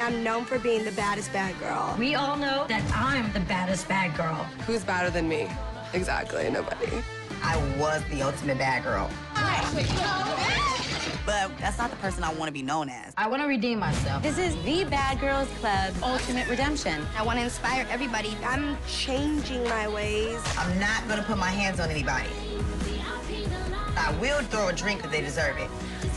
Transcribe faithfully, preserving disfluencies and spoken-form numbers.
I'm known for being the baddest bad girl. We all know that I'm the baddest bad girl. Who's badder than me? Exactly, nobody. I was the ultimate bad girl. But that's not the person I want to be known as. I want to redeem myself. This is the Bad Girls Club Ultimate Redemption. I want to inspire everybody. I'm changing my ways. I'm not going to put my hands on anybody. I will throw a drink if they deserve it.